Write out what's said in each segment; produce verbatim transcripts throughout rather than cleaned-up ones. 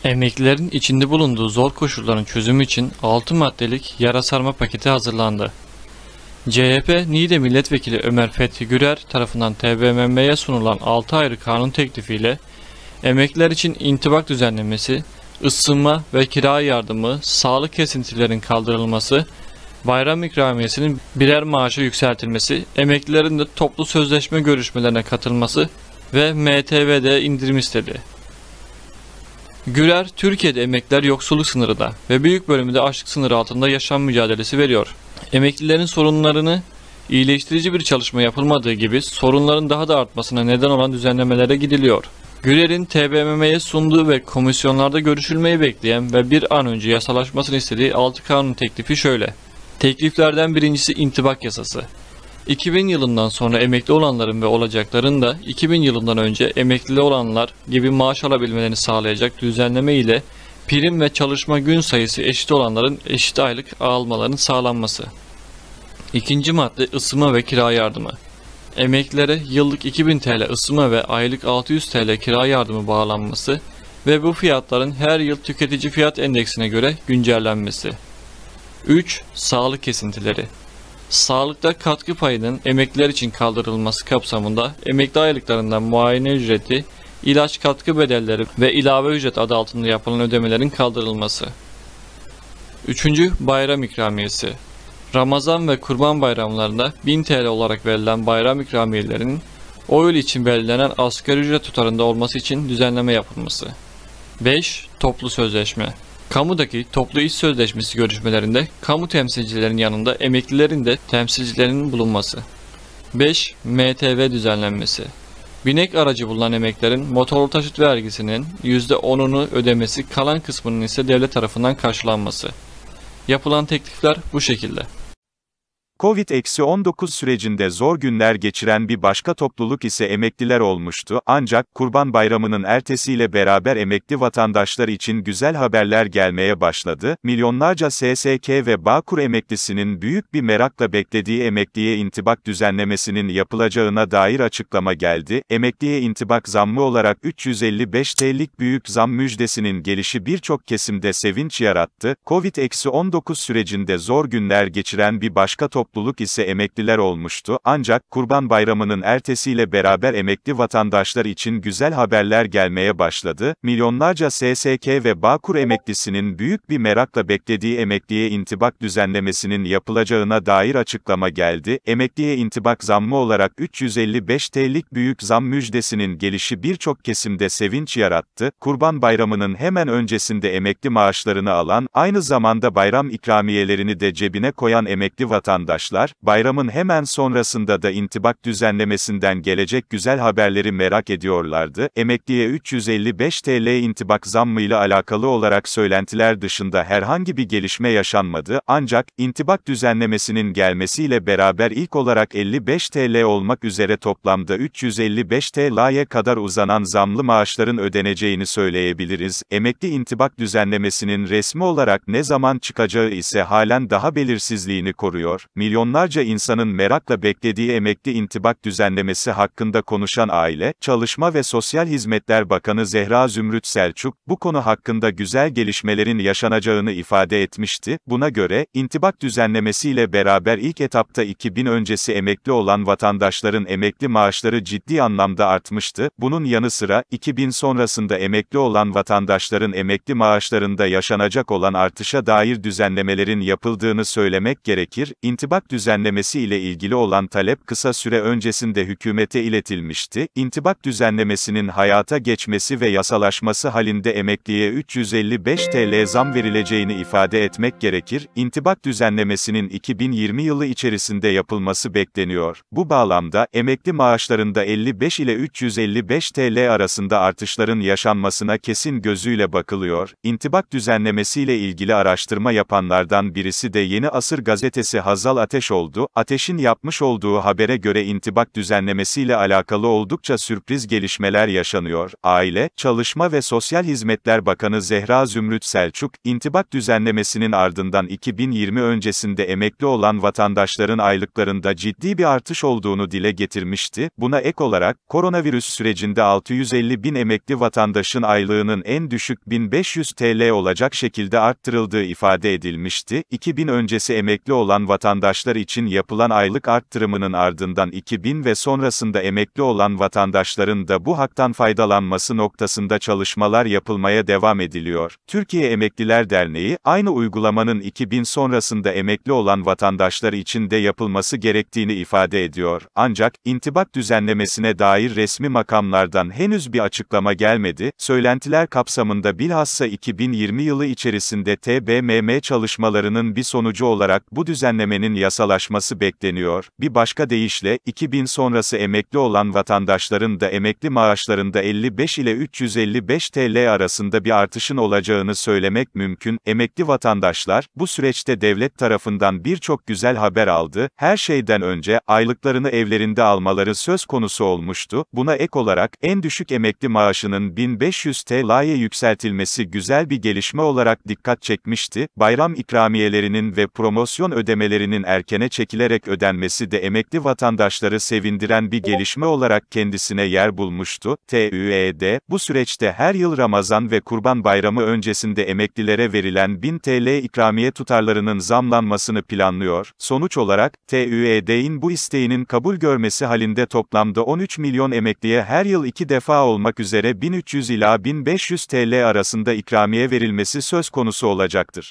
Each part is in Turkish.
Emeklilerin içinde bulunduğu zor koşulların çözümü için altı maddelik yara sarma paketi hazırlandı. C H P Niğde Milletvekili Ömer Fethi Gürer tarafından T B M M'ye sunulan altı ayrı kanun teklifiyle emekliler için intibak düzenlemesi, ısınma ve kira yardımı, sağlık kesintilerinin kaldırılması, bayram ikramiyesinin birer maaşa yükseltilmesi, emeklilerin de toplu sözleşme görüşmelerine katılması ve M T V'de indirim istedi. Gürer, Türkiye'de emekliler yoksulluk sınırında ve büyük bölümü de açlık sınırı altında yaşam mücadelesi veriyor. Emeklilerin sorunlarını iyileştirici bir çalışma yapılmadığı gibi sorunların daha da artmasına neden olan düzenlemelere gidiliyor. Gürer'in T B M M'ye sunduğu ve komisyonlarda görüşülmeyi bekleyen ve bir an önce yasalaşmasını istediği altı kanun teklifi şöyle. Tekliflerden birincisi intibak yasası. iki bin yılından sonra emekli olanların ve olacakların da iki bin yılından önce emekli olanlar gibi maaş alabilmelerini sağlayacak düzenleme ile prim ve çalışma gün sayısı eşit olanların eşit aylık almalarının sağlanması. İkinci madde ısınma ve kira yardımı. Emeklilere yıllık iki bin T L ısınma ve aylık altı yüz T L kira yardımı bağlanması ve bu fiyatların her yıl tüketici fiyat endeksine göre güncellenmesi. üç. Sağlık kesintileri. Sağlıkta katkı payının emekliler için kaldırılması kapsamında emekli aylıklarından muayene ücreti, ilaç katkı bedelleri ve ilave ücret adı altında yapılan ödemelerin kaldırılması. Üçüncü. Bayram ikramiyesi. Ramazan ve Kurban bayramlarında bin T L olarak verilen bayram ikramiyelerinin o yıl için belirlenen asgari ücret tutarında olması için düzenleme yapılması. beş. Toplu sözleşme. Kamudaki toplu iş sözleşmesi görüşmelerinde kamu temsilcilerinin yanında emeklilerin de temsilcilerinin bulunması. beş. M T V düzenlenmesi. Binek aracı bulunan emeklilerin motorlu taşıt vergisinin yüzde onunu ödemesi, kalan kısmının ise devlet tarafından karşılanması. Yapılan teklifler bu şekilde. Covid on dokuz sürecinde zor günler geçiren bir başka topluluk ise emekliler olmuştu, ancak Kurban Bayramı'nın ertesiyle beraber emekli vatandaşlar için güzel haberler gelmeye başladı. Milyonlarca S S K ve Bağkur emeklisinin büyük bir merakla beklediği emekliye intibak düzenlemesinin yapılacağına dair açıklama geldi. Emekliye intibak zammı olarak üç yüz elli beş TL'lik büyük zam müjdesinin gelişi birçok kesimde sevinç yarattı. Covid on dokuz sürecinde zor günler geçiren bir başka topluluk topluluk ise emekliler olmuştu, ancak Kurban Bayramı'nın ertesiyle beraber emekli vatandaşlar için güzel haberler gelmeye başladı. Milyonlarca S S K ve Bağkur emeklisinin büyük bir merakla beklediği emekliye intibak düzenlemesinin yapılacağına dair açıklama geldi. Emekliye intibak zammı olarak üç yüz elli beş TL'lik büyük zam müjdesinin gelişi birçok kesimde sevinç yarattı. Kurban Bayramı'nın hemen öncesinde emekli maaşlarını alan, aynı zamanda bayram ikramiyelerini de cebine koyan emekli vatandaşlar, bayramın hemen sonrasında da intibak düzenlemesinden gelecek güzel haberleri merak ediyorlardı. Emekliye üç yüz elli beş TL intibak zammıyla alakalı olarak söylentiler dışında herhangi bir gelişme yaşanmadı, ancak intibak düzenlemesinin gelmesiyle beraber ilk olarak elli beş TL olmak üzere toplamda üç yüz elli beş T L'ye kadar uzanan zamlı maaşların ödeneceğini söyleyebiliriz. Emekli intibak düzenlemesinin resmi olarak ne zaman çıkacağı ise halen daha belirsizliğini koruyor. Milyonlarca insanın merakla beklediği emekli intibak düzenlemesi hakkında konuşan Aile, Çalışma ve Sosyal Hizmetler Bakanı Zehra Zümrüt Selçuk, bu konu hakkında güzel gelişmelerin yaşanacağını ifade etmişti. Buna göre, intibak düzenlemesiyle beraber ilk etapta iki bin öncesi emekli olan vatandaşların emekli maaşları ciddi anlamda artmıştı. Bunun yanı sıra, iki bin sonrasında emekli olan vatandaşların emekli maaşlarında yaşanacak olan artışa dair düzenlemelerin yapıldığını söylemek gerekir. İntibak düzenlemesi ile ilgili olan talep kısa süre öncesinde hükümete iletilmişti. İntibak düzenlemesinin hayata geçmesi ve yasalaşması halinde emekliye üç yüz elli beş TL zam verileceğini ifade etmek gerekir. İntibak düzenlemesinin iki bin yirmi yılı içerisinde yapılması bekleniyor. Bu bağlamda, emekli maaşlarında elli beş ile üç yüz elli beş TL arasında artışların yaşanmasına kesin gözüyle bakılıyor. İntibak düzenlemesiyle ilgili araştırma yapanlardan birisi de Yeni Asır gazetesi Hazal Ateşoğlu, Ateş'in yapmış olduğu habere göre intibak düzenlemesiyle alakalı oldukça sürpriz gelişmeler yaşanıyor. Aile, Çalışma ve Sosyal Hizmetler Bakanı Zehra Zümrüt Selçuk, intibak düzenlemesinin ardından iki bin yirmi öncesinde emekli olan vatandaşların aylıklarında ciddi bir artış olduğunu dile getirmişti. Buna ek olarak, koronavirüs sürecinde altı yüz elli bin emekli vatandaşın aylığının en düşük bin beş yüz TL olacak şekilde arttırıldığı ifade edilmişti. iki bin öncesi emekli olan vatandaşlar için yapılan aylık arttırımının ardından iki bin ve sonrasında emekli olan vatandaşların da bu haktan faydalanması noktasında çalışmalar yapılmaya devam ediliyor. Türkiye Emekliler Derneği, aynı uygulamanın iki bin sonrasında emekli olan vatandaşlar için de yapılması gerektiğini ifade ediyor. Ancak, intibak düzenlemesine dair resmi makamlardan henüz bir açıklama gelmedi. Söylentiler kapsamında bilhassa iki bin yirmi yılı içerisinde T B M M çalışmalarının bir sonucu olarak bu düzenlemenin yasalaşması bekleniyor. Bir başka deyişle, iki bin sonrası emekli olan vatandaşların da emekli maaşlarında elli beş ile üç yüz elli beş TL arasında bir artışın olacağını söylemek mümkün. Emekli vatandaşlar, bu süreçte devlet tarafından birçok güzel haber aldı. Her şeyden önce, aylıklarını evlerinde almaları söz konusu olmuştu. Buna ek olarak, en düşük emekli maaşının bin beş yüz TL'ye yükseltilmesi güzel bir gelişme olarak dikkat çekmişti. Bayram ikramiyelerinin ve promosyon ödemelerinin erkene çekilerek ödenmesi de emekli vatandaşları sevindiren bir gelişme olarak kendisine yer bulmuştu. T Ü E D, bu süreçte her yıl Ramazan ve Kurban Bayramı öncesinde emeklilere verilen bin TL ikramiye tutarlarının zamlanmasını planlıyor. Sonuç olarak, T Ü E D'in bu isteğinin kabul görmesi halinde toplamda on üç milyon emekliye her yıl iki defa olmak üzere bin üç yüz ila bin beş yüz TL arasında ikramiye verilmesi söz konusu olacaktır.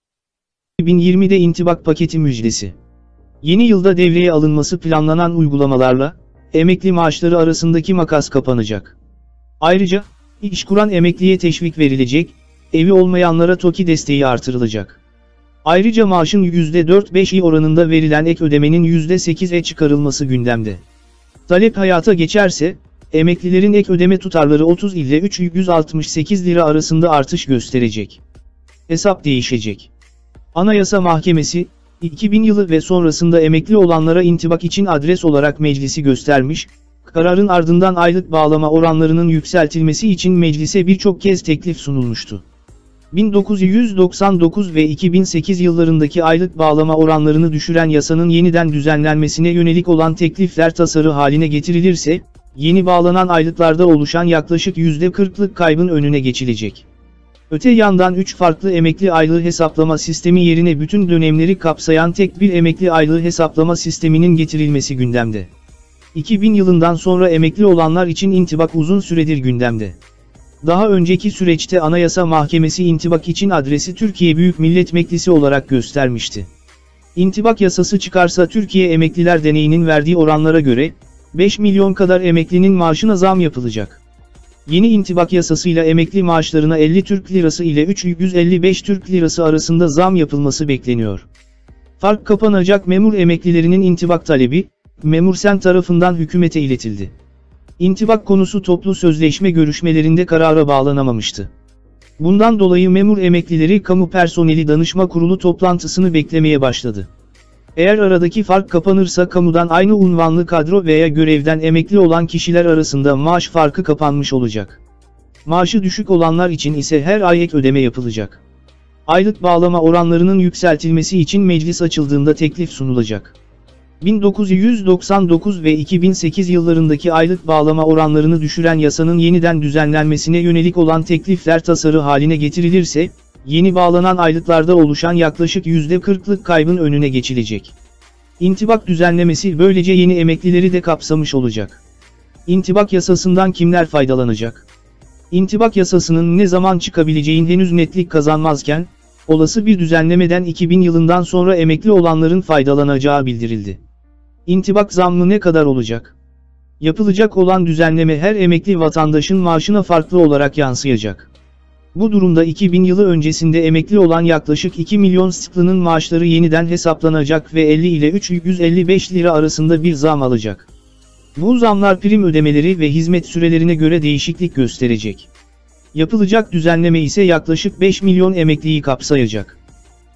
iki bin yirmide intibak paketi müjdesi. Yeni yılda devreye alınması planlanan uygulamalarla, emekli maaşları arasındaki makas kapanacak. Ayrıca, iş kuran emekliye teşvik verilecek, evi olmayanlara TOKİ desteği artırılacak. Ayrıca maaşın yüzde dört beşi oranında verilen ek ödemenin yüzde sekize çıkarılması gündemde. Talep hayata geçerse, emeklilerin ek ödeme tutarları otuz ile üç yüz altmış sekiz lira arasında artış gösterecek. Hesap değişecek. Anayasa Mahkemesi, iki bin yılı ve sonrasında emekli olanlara intibak için adres olarak meclisi göstermiş, kararın ardından aylık bağlama oranlarının yükseltilmesi için meclise birçok kez teklif sunulmuştu. bin dokuz yüz doksan dokuz ve iki bin sekiz yıllarındaki aylık bağlama oranlarını düşüren yasanın yeniden düzenlenmesine yönelik olan teklifler tasarı haline getirilirse, yeni bağlanan aylıklarda oluşan yaklaşık yüzde kırklık kaybın önüne geçilecek. Öte yandan üç farklı emekli aylığı hesaplama sistemi yerine bütün dönemleri kapsayan tek bir emekli aylığı hesaplama sisteminin getirilmesi gündemde. iki bin yılından sonra emekli olanlar için intibak uzun süredir gündemde. Daha önceki süreçte Anayasa Mahkemesi intibak için adresi Türkiye Büyük Millet Meclisi olarak göstermişti. İntibak yasası çıkarsa Türkiye Emekliler Derneği'nin verdiği oranlara göre, beş milyon kadar emeklinin maaşına zam yapılacak. Yeni intibak yasasıyla emekli maaşlarına elli Türk Lirası ile üç yüz elli beş Türk Lirası arasında zam yapılması bekleniyor. Fark kapanacak memur emeklilerinin intibak talebi, Memursen tarafından hükümete iletildi. İntibak konusu toplu sözleşme görüşmelerinde karara bağlanamamıştı. Bundan dolayı memur emeklileri Kamu Personeli Danışma Kurulu toplantısını beklemeye başladı. Eğer aradaki fark kapanırsa kamudan aynı unvanlı kadro veya görevden emekli olan kişiler arasında maaş farkı kapanmış olacak. Maaşı düşük olanlar için ise her ay ek ödeme yapılacak. Aylık bağlama oranlarının yükseltilmesi için meclis açıldığında teklif sunulacak. bin dokuz yüz doksan dokuz ve iki bin sekiz yıllarındaki aylık bağlama oranlarını düşüren yasanın yeniden düzenlenmesine yönelik olan teklifler tasarı haline getirilirse, yeni bağlanan aylıklarda oluşan yaklaşık yüzde kırklık kaybın önüne geçilecek. İntibak düzenlemesi böylece yeni emeklileri de kapsamış olacak. İntibak yasasından kimler faydalanacak? İntibak yasasının ne zaman çıkabileceğin henüz netlik kazanmazken, olası bir düzenlemeden iki bin yılından sonra emekli olanların faydalanacağı bildirildi. İntibak zammı ne kadar olacak? Yapılacak olan düzenleme her emekli vatandaşın maaşına farklı olarak yansıyacak. Bu durumda iki bin yılı öncesinde emekli olan yaklaşık iki milyon sıklının maaşları yeniden hesaplanacak ve elli ile üç yüz elli beş lira arasında bir zam alacak. Bu zamlar prim ödemeleri ve hizmet sürelerine göre değişiklik gösterecek. Yapılacak düzenleme ise yaklaşık beş milyon emekliyi kapsayacak.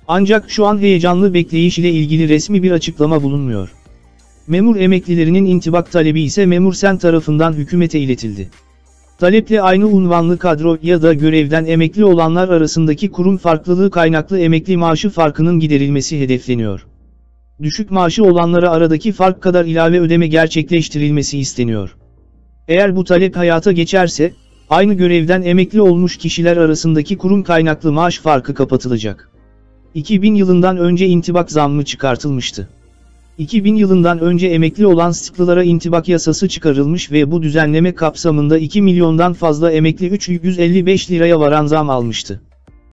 Ancak şu an heyecanlı bekleyiş ile ilgili resmi bir açıklama bulunmuyor. Memur emeklilerinin intibak talebi ise Memursen tarafından hükümete iletildi. Taleple aynı unvanlı kadro ya da görevden emekli olanlar arasındaki kurum farklılığı kaynaklı emekli maaşı farkının giderilmesi hedefleniyor. Düşük maaşı olanlara aradaki fark kadar ilave ödeme gerçekleştirilmesi isteniyor. Eğer bu talep hayata geçerse, aynı görevden emekli olmuş kişiler arasındaki kurum kaynaklı maaş farkı kapatılacak. iki bin yılından önce intibak zammı çıkartılmıştı. iki bin yılından önce emekli olan sıklılara intibak yasası çıkarılmış ve bu düzenleme kapsamında iki milyondan fazla emekli üç yüz elli beş liraya varan zam almıştı.